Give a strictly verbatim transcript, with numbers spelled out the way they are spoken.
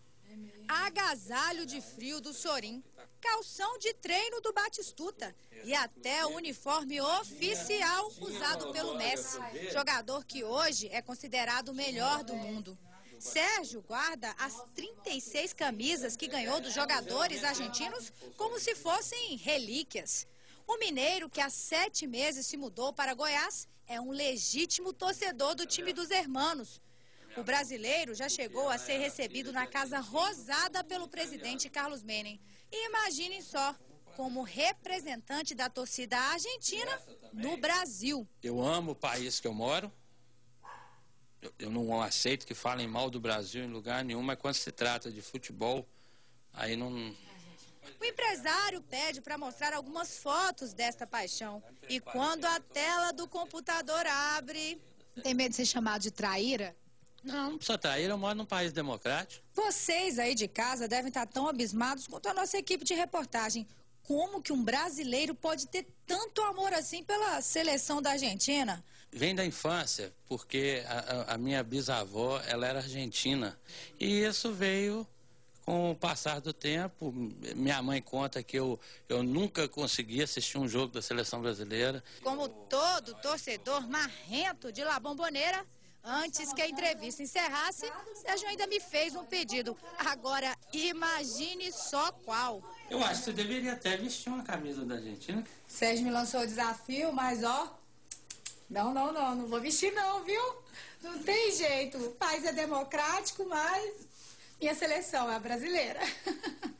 Agasalho de frio do Sorin, calção de treino do Batistuta e até o uniforme oficial usado pelo Messi, jogador que hoje é considerado o melhor do mundo. Sérgio guarda as trinta e seis camisas que ganhou dos jogadores argentinos como se fossem relíquias. O mineiro, que há sete meses se mudou para Goiás, é um legítimo torcedor do time dos hermanos. O brasileiro já chegou a ser recebido na Casa Rosada pelo presidente Carlos Menem. E imaginem só, como representante da torcida argentina no Brasil. Eu amo o país que eu moro. Eu, eu não aceito que falem mal do Brasil em lugar nenhum, mas quando se trata de futebol, aí não... O empresário pede para mostrar algumas fotos desta paixão. E quando a tela do computador abre... Tem medo de ser chamado de traíra? Não, não precisa trair, eu moro num país democrático. Vocês aí de casa devem estar tão abismados quanto a nossa equipe de reportagem. Como que um brasileiro pode ter tanto amor assim pela seleção da Argentina? Vem da infância, porque a, a minha bisavó, ela era argentina. E isso veio com o passar do tempo. Minha mãe conta que eu, eu nunca consegui assistir um jogo da seleção brasileira. Como todo torcedor marrento de La Bombonera, antes que a entrevista encerrasse, Sérgio ainda me fez um pedido. Agora, imagine só qual. Eu acho que você deveria até vestir uma camisa da Argentina. Sérgio me lançou o desafio, mas ó... Não, não, não, não vou vestir não, viu? Não tem jeito. O país é democrático, mas minha seleção é a brasileira.